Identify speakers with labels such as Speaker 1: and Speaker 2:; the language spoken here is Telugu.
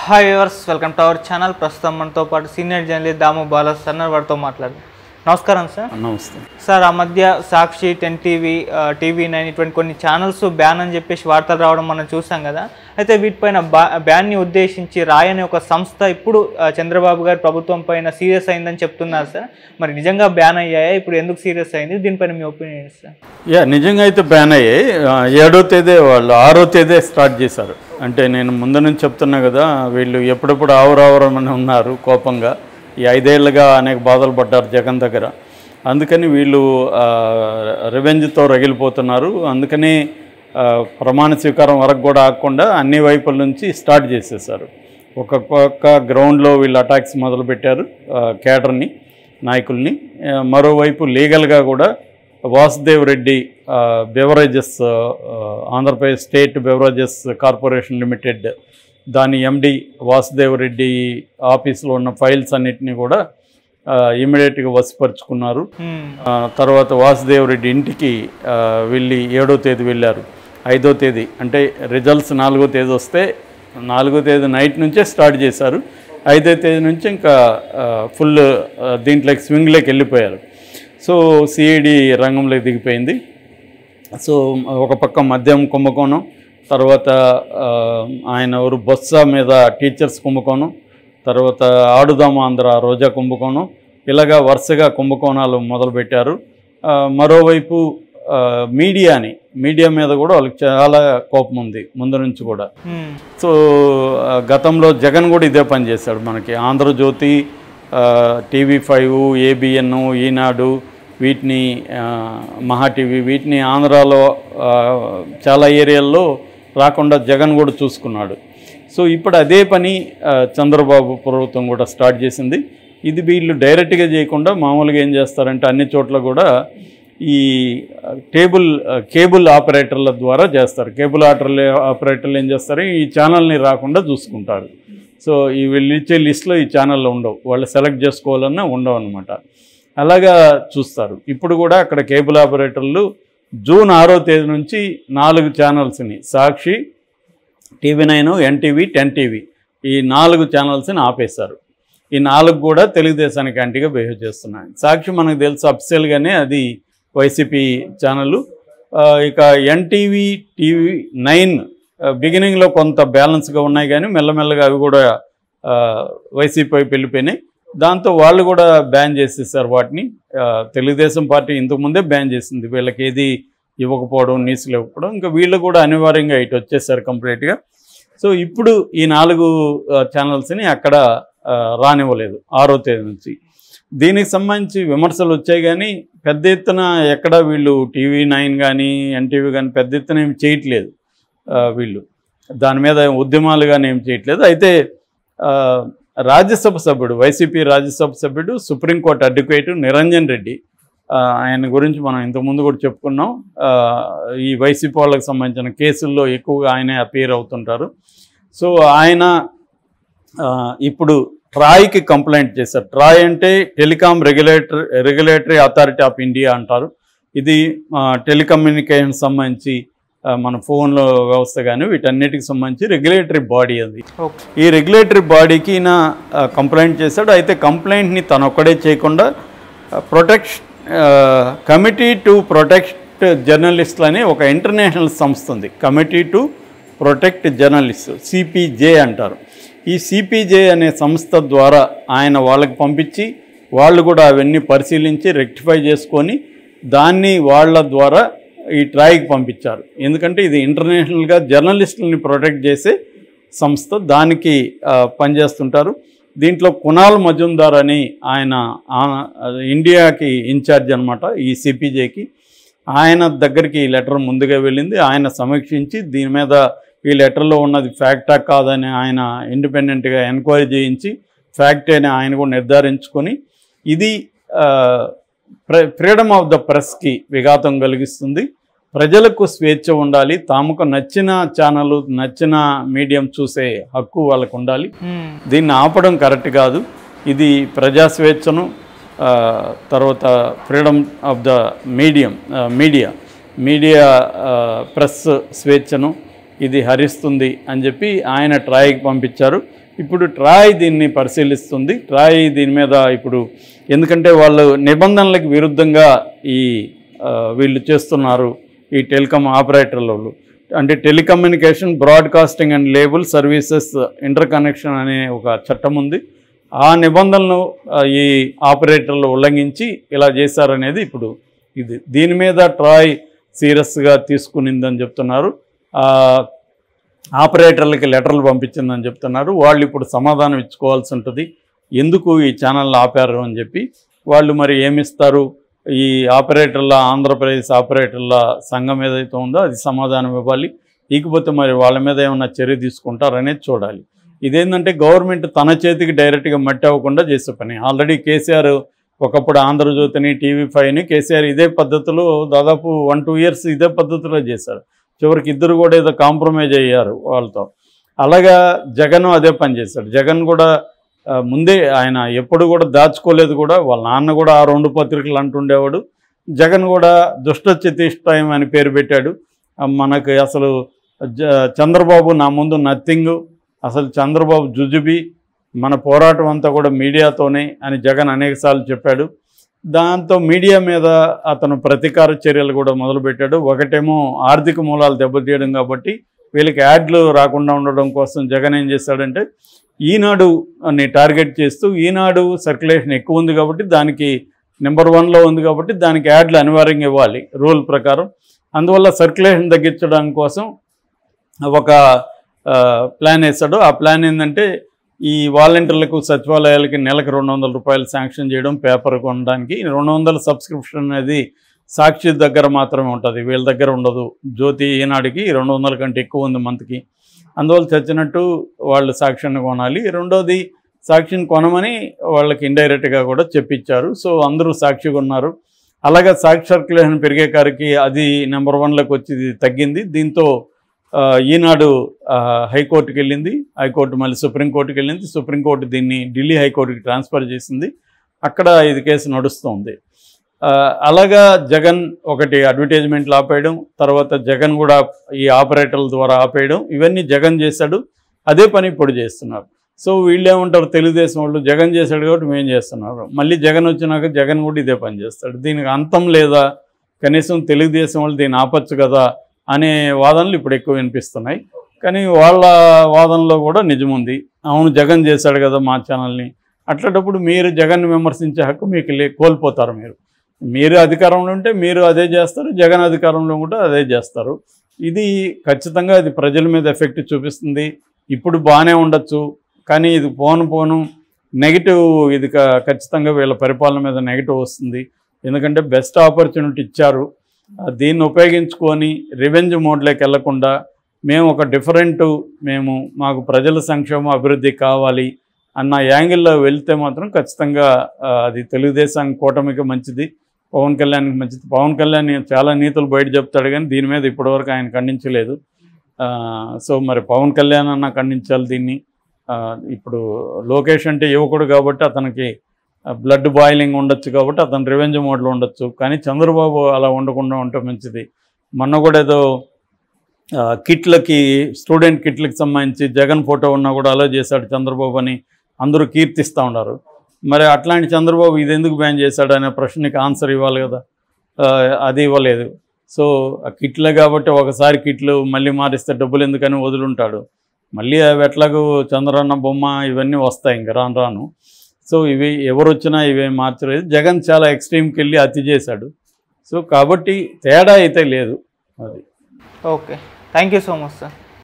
Speaker 1: Hi viewers, welcome to our channel. ప్రస్తుతం మనతో పాటు senior journalist Damu Bala sir వారితో మాట్లాడారు. నమస్కారం సార్.
Speaker 2: నమస్తే
Speaker 1: సార్. ఆ మధ్య సాక్షి, 10 టీవీ, TV9 ఇటువంటి కొన్ని ఛానల్స్ బ్యాన్ అని చెప్పేసి వార్తలు రావడం మనం చూసాం కదా. అయితే వీటిపైన బ్యాన్ని ఉద్దేశించి రాయ్ అనే ఒక సంస్థ ఇప్పుడు చంద్రబాబు గారి ప్రభుత్వం పైన సీరియస్ అయిందని చెప్తున్నారు సార్. మరి నిజంగా బ్యాన్ అయ్యాయా? ఇప్పుడు ఎందుకు సీరియస్ అయింది? దీనిపైన మీ ఒపీనియన్ సార్.
Speaker 2: నిజంగా అయితే బ్యాన్ అయ్యాయి. 7వ తేదీ వాళ్ళు 6వ తేదీ స్టార్ట్ చేశారు. అంటే నేను ముందు నుంచి చెప్తున్నా కదా, వీళ్ళు ఎప్పుడెప్పుడు ఆవురావరమని ఉన్నారు కోపంగా. ఈ 5 ఏళ్ళుగా అనేక బాధలు పడ్డారు జగన్ దగ్గర. అందుకని వీళ్ళు రివెంజ్తో రగిలిపోతున్నారు. అందుకని ప్రమాణ స్వీకారం వరకు కూడా ఆగకుండా అన్ని వైపుల నుంచి స్టార్ట్ చేసేసారు. ఒక్కొక్క గ్రౌండ్లో వీళ్ళు అటాక్స్ మొదలుపెట్టారు కేడర్ని, నాయకుల్ని. మరోవైపు లీగల్గా కూడా Vasudev Reddy beverages, Andhra Pradesh state beverages corporation limited, దాని MD వాసుదేవ్ రెడ్డి ఆఫీస్లో ఉన్న ఫైల్స్ అన్నిటినీ కూడా ఇమీడియట్గా వశపరుచుకున్నారు. తర్వాత వాసుదేవ్ రెడ్డి ఇంటికి వెళ్ళి 7వ తేదీ వెళ్ళారు. 5వ తేదీ అంటే రిజల్ట్స్ 4వ తేదీ వస్తే 4వ తేదీ నైట్ నుంచే స్టార్ట్ చేశారు. 5వ తేదీ నుంచి ఇంకా ఫుల్ దీంట్లోకి స్వింగ్లోకి వెళ్ళిపోయారు. సో CID రంగంలోకి దిగిపోయింది. సో ఒక పక్క మద్యం కుంభకోణం, తర్వాత ఆయన ఎవరు బొత్స మీద టీచర్స్ కుంభకోణం, తర్వాత ఆడుదామ ఆంధ్ర రోజా కుంభకోణం, ఇలాగా వరుసగా కుంభకోణాలు మొదలుపెట్టారు. మరోవైపు మీడియా మీద కూడా వాళ్ళకి చాలా కోపం ఉంది ముందు నుంచి కూడా. సో గతంలో జగన్ కూడా ఇదే పని చేశాడు. మనకి ఆంధ్రజ్యోతి, TV5, ABN, ఈనాడు, వీటిని మహా టీవీ, వీటిని ఆంధ్రాలో చాలా ఏరియాల్లో రాకుండా జగన్ కూడా చూసుకున్నాడు. సో ఇప్పుడు అదే పని చంద్రబాబు ప్రభుత్వం కూడా స్టార్ట్ చేసింది. ఇది వీళ్ళు డైరెక్ట్గా చేయకుండా మామూలుగా ఏం చేస్తారంటే అన్ని చోట్ల కూడా ఈ కేబుల్ ఆపరేటర్ల ద్వారా చేస్తారు. కేబుల్ ఆపరేటర్లు ఏం చేస్తారు, ఈ ఛానల్ని రాకుండా చూసుకుంటారు. సో ఈ వీళ్ళు ఇచ్చే లిస్టులో ఈ ఛానల్లో ఉండవు, వాళ్ళు సెలెక్ట్ చేసుకోవాలన్నా ఉండవు అనమాట. అలాగా చూస్తారు. ఇప్పుడు కూడా అక్కడ కేబుల్ ఆపరేటర్లు జూన్ 6వ తేదీ నుంచి 4 ఛానల్స్ని, సాక్షి, TV9, NTV, 10 టీవీ, ఈ 4 ఛానల్స్ని ఆపేశారు. ఈ 4 కూడా తెలుగుదేశానికి యాంటీగా బిహేవ్ చేస్తున్నాయి. సాక్షి మనకు తెలుసు అఫిషియల్గానే అది వైసీపీ ఛానల్. ఇక NTV, TV9 బిగినింగ్లో కొంత బ్యాలెన్స్గా ఉన్నాయి, కానీ మెల్లమెల్లగా అవి కూడా వైసీపీ వైపు వెళ్ళిపోయినాయి. దాంతో వాళ్ళు కూడా బ్యాన్ చేసేసారు వాటిని. తెలుగుదేశం పార్టీ ఇంతకుముందే బ్యాన్ చేసింది, వీళ్ళకి ఏది ఇవ్వకపోవడం, న్యూస్లు ఇవ్వకపోవడం. ఇంకా వీళ్ళు కూడా అనివార్యంగా ఇటు వచ్చేసారు కంప్లీట్గా. సో ఇప్పుడు ఈ 4 ఛానల్స్ని అక్కడ రానివ్వలేదు 6వ తేదీ నుంచి. దీనికి సంబంధించి విమర్శలు వచ్చాయి, కానీ పెద్ద ఎత్తున ఎక్కడ వీళ్ళు TV9 కానీ NTV కానీ పెద్ద ఎత్తున ఏమి చేయట్లేదు. వీళ్ళు దాని మీద ఉద్యమాలు కానీ ఏం చేయట్లేదు. అయితే రాజ్యసభ సభ్యుడు, వైసీపీ రాజ్యసభ సభ్యుడు, సుప్రీంకోర్టు అడ్వకేటు నిరంజన్ రెడ్డి, ఆయన గురించి మనం ఇంతకుముందు కూడా చెప్పుకున్నాం. ఈ వైసీపీ వాళ్ళకి సంబంధించిన కేసుల్లో ఎక్కువగా ఆయనే అపీర్ అవుతుంటారు. సో ఆయన ఇప్పుడు ట్రాయ్కి కంప్లైంట్ చేశారు. ట్రాయ్ అంటే telecom regulatory authority of India అంటారు. ఇది టెలికమ్యూనికేషన్ సంబంధించి మన ఫోన్లో వ్యవస్థ కానీ వీటన్నిటికి సంబంధించి రెగ్యులేటరీ బాడీ అది. ఈ రెగ్యులేటరీ బాడీకి నా కంప్లైంట్ చేశాడు. అయితే కంప్లైంట్ని తను ఒక్కడే చేయకుండా కమిటీ టు ప్రొటెక్ట్ జర్నలిస్టులు అనే ఒక ఇంటర్నేషనల్ సంస్థ ఉంది. Committee to protect journalist, CPJ అంటారు. ఈ CPJ అనే సంస్థ ద్వారా ఆయన వాళ్ళకి పంపించి వాళ్ళు కూడా అవన్నీ పరిశీలించి రెక్టిఫై చేసుకొని దాన్ని వాళ్ళ ద్వారా ఈ ట్రాయ్కి పంపించారు. ఎందుకంటే ఇది ఇంటర్నేషనల్గా జర్నలిస్టులని ప్రొటెక్ట్ చేసే సంస్థ, దానికి పనిచేస్తుంటారు. దీంట్లో కునాల్ మజుందార్ అని ఆయన ఇండియాకి ఇన్ఛార్జ్ అనమాట ఈ CPJకి. ఆయన దగ్గరికి ఈ లెటర్ ముందుగా వెళ్ళింది. ఆయన సమీక్షించి దీని మీద ఈ లెటర్లో ఉన్నది ఫ్యాక్టా కాదని ఆయన ఇండిపెండెంట్గా ఎంక్వైరీ చేయించి ఫ్యాక్ట్ అని ఆయన కూడా నిర్ధారించుకొని ఇది ఫ్రీడమ్ ఆఫ్ ద ప్రెస్కి విఘాతం కలిగిస్తుంది, ప్రజలకు స్వేచ్ఛ ఉండాలి, తమకు నచ్చిన ఛానల్, నచ్చిన మీడియం చూసే హక్కు వాళ్ళకు ఉండాలి, దీన్ని ఆపడం కరెక్ట్ కాదు, ఇది ప్రజా స్వేచ్ఛను, తర్వాత freedom of the media press స్వేచ్ఛను ఇది హరిస్తుంది అని చెప్పి ఆయన ట్రాయ్కి పంపించారు. ఇప్పుడు ట్రాయ్ దీన్ని పరిశీలిస్తుంది. ట్రాయ్ దీని మీద ఇప్పుడు ఎందుకంటే వాళ్ళు నిబంధనలకు విరుద్ధంగా వీళ్ళు చేస్తున్నారు, ఈ టెలికాం ఆపరేటర్లు. అంటే telecommunication broadcasting and label services interconnection అనే ఒక చట్టం ఉంది. ఆ నిబంధనలు ఈ ఆపరేటర్లు ఉల్లంఘించి ఇలా చేశారనేది ఇప్పుడు దీని మీద ట్రాయ్ సీరియస్గా తీసుకునిందని చెప్తున్నారు. ఆపరేటర్లకి లెటర్లు పంపించిందని చెప్తున్నారు. వాళ్ళు ఇప్పుడు సమాధానం ఇచ్చుకోవాల్సి ఉంటుంది, ఎందుకు ఈ ఛానల్ ఆపారు అని చెప్పి. వాళ్ళు మరి ఏమిస్తారు, ఈ ఆపరేటర్ల ఆంధ్రప్రదేశ్ ఆపరేటర్ల సంఘం ఏదైతే ఉందో అది సమాధానం ఇవ్వాలి. ఇకపోతే మరి వాళ్ళ మీద ఏమన్నా చర్య తీసుకుంటారనేది చూడాలి. ఇదేంటంటే గవర్నమెంట్ తన చేతికి డైరెక్ట్గా మట్టి అవ్వకుండా చేసే పని. ఆల్రెడీ కేసీఆర్ ఒకప్పుడు ఆంధ్రజ్యోతిని, TV5ని కేసీఆర్ ఇదే పద్ధతిలో దాదాపు 1-2 ఇయర్స్ ఇదే పద్ధతిలో చేశారు. చివరికి ఇద్దరు కూడా ఏదో కాంప్రమైజ్ అయ్యారు వాళ్ళతో. అలాగా జగన్ అదే పని చేశాడు. జగన్ కూడా ముందే ఆయన ఎప్పుడు కూడా దాచుకోలేదు కూడా. వాళ్ళ నాన్న కూడా ఆ 2 పత్రికలు అంటుండేవాడు. జగన్ కూడా దుష్టచితిష్టయం అని పేరు పెట్టాడు. మనకి అసలు చంద్రబాబు నా ముందు నథింగ్, అసలు చంద్రబాబు జుజుబి, మన పోరాటం అంతా కూడా మీడియాతోనే అని జగన్ అనేకసార్లు చెప్పాడు. దాంతో మీడియా మీద అతను ప్రతీకార చర్యలు కూడా మొదలుపెట్టాడు. ఒకటేమో ఆర్థిక మూలాలు దెబ్బతీయడం కాబట్టి వీళ్ళకి యాడ్లు రాకుండా ఉండడం కోసం జగన్ ఏం చేశాడంటే ఈనాడుని టార్గెట్ చేస్తూ, ఈనాడు సర్క్యులేషన్ ఎక్కువ ఉంది కాబట్టి దానికి నెంబర్ 1లో ఉంది కాబట్టి దానికి యాడ్లు అనివార్యంగా ఇవ్వాలి రూల్ ప్రకారం. అందువల్ల సర్క్యులేషన్ తగ్గించడం కోసం ఒక ప్లాన్ వేశాడు. ఆ ప్లాన్ ఏంటంటే ఈ వాలంటీర్లకు సచివాలయాలకి నెలకు 200 రూపాయలు శాంక్షన్ చేయడం, పేపర్ కొనడానికి. 200 సబ్స్క్రిప్షన్ అనేది సాక్షి దగ్గర మాత్రమే ఉంటుంది, వీళ్ళ దగ్గర ఉండదు. జ్యోతి ఈనాడుకి 200 కంటే ఎక్కువ ఉంది మంత్కి. అందువల్ల చచ్చినట్టు వాళ్ళు సాక్షిని కొనాలి. రెండోది సాక్షిని కొనమని వాళ్ళకి ఇండైరెక్ట్గా కూడా చెప్పించారు. సో అందరూ సాక్షి కొన్నారు. అలాగే సాక్షి సర్క్యులేషన్ పెరిగే కారికి అది నెంబర్ 1లోకి వచ్చి తగ్గింది. దీంతో ఈనాడు హైకోర్టుకి వెళ్ళింది, హైకోర్టు మళ్ళీ సుప్రీంకోర్టుకి వెళ్ళింది. సుప్రీంకోర్టు దీన్ని ఢిల్లీ హైకోర్టుకి ట్రాన్స్ఫర్ చేసింది. అక్కడ ఇది కేసు నడుస్తుంది. అలాగా జగన్ ఒకటి అడ్వర్టైజ్మెంట్లు ఆపేయడం, తర్వాత జగన్ కూడా ఈ ఆపరేటర్ల ద్వారా ఆపేయడం, ఇవన్నీ జగన్ చేశాడు. అదే పని ఇప్పుడు చేస్తున్నారు. సో వీళ్ళు ఏమంటారు, తెలుగుదేశం వాళ్ళు జగన్ చేశాడు కాబట్టి మేము చేస్తున్నారు. మళ్ళీ జగన్ వచ్చినాక జగన్ కూడా ఇదే పని చేస్తాడు. దీనికి అంతం లేదా, కనీసం తెలుగుదేశం వాళ్ళు దీన్ని ఆపచ్చు కదా అనే వాదనలు ఇప్పుడు ఎక్కువ వినిపిస్తున్నాయి. కానీ వాళ్ళ వాదనలో కూడా నిజముంది. అవును జగన్ చేశాడు కదా మా ఛానల్ని. అట్లాంటప్పుడు మీరు జగన్ విమర్శించే హక్కు మీకు కోల్పోతారు. మీరు అధికారంలో ఉంటే మీరు అదే చేస్తారు, జగన్ అధికారంలో ఉంటే అదే చేస్తారు. ఇది ఖచ్చితంగా ఇది ప్రజల మీద ఎఫెక్ట్ చూపిస్తుంది. ఇప్పుడు బాగానే ఉండొచ్చు, కానీ ఇది పోను నెగిటివ్, ఇది ఖచ్చితంగా వీళ్ళ పరిపాలన మీద నెగిటివ్ వస్తుంది. ఎందుకంటే బెస్ట్ ఆపర్చునిటీ ఇచ్చారు, దీన్ని ఉపయోగించుకొని రివెంజ్ మోడ్లోకి వెళ్లకుండా మేము ఒక మాకు ప్రజల సంక్షేమ అభివృద్ధి కావాలి అన్న యాంగిల్లో వెళ్తే మాత్రం ఖచ్చితంగా అది తెలుగుదేశం కూటమికి మంచిది, పవన్ కళ్యాణ్కి మంచిది. పవన్ కళ్యాణ్ చాలా నీతులు బయట చెప్తాడు కానీ దీని మీద ఇప్పటివరకు ఆయన ఖండించలేదు. సో మరి పవన్ కళ్యాణ్ అన్న ఖండించాలి దీన్ని. ఇప్పుడు లోకేష్ అంటే యువకుడు కాబట్టి అతనికి బ్లడ్ బాయిలింగ్ ఉండొచ్చు కాబట్టి అతను రివెంజ్ మోడ్లో ఉండొచ్చు. కానీ చంద్రబాబు అలా ఉండకుండా ఉంటే మంచిది. మొన్న కూడా ఏదో స్టూడెంట్ కిట్లకి సంబంధించి జగన్ ఫోటో ఉన్నా కూడా అలో చేశాడు చంద్రబాబు అని అందరూ కీర్తిస్తూ ఉన్నారు. మరి అట్లాంటి చంద్రబాబు ఇది ఎందుకు బ్యాన్ చేశాడు అనే ప్రశ్నకి ఆన్సర్ ఇవ్వాలి కదా, అది ఇవ్వలేదు. సో కిట్లే కాబట్టి ఒకసారి కిట్లు మళ్ళీ మారిస్తే డబ్బులు ఎందుకని వదులుంటాడు. మళ్ళీ అవి ఎట్లాగూ చంద్రన్న బొమ్మ ఇవన్నీ వస్తాయి ఇంక రాను. సో ఇవి ఎవరు వచ్చినా ఇవేం మార్చలేదు. జగన్ చాలా ఎక్స్ట్రీమ్కి వెళ్ళి అతి చేశాడు. సో కాబట్టి తేడా అయితే లేదు అది.
Speaker 1: Okay, thank you so much sir.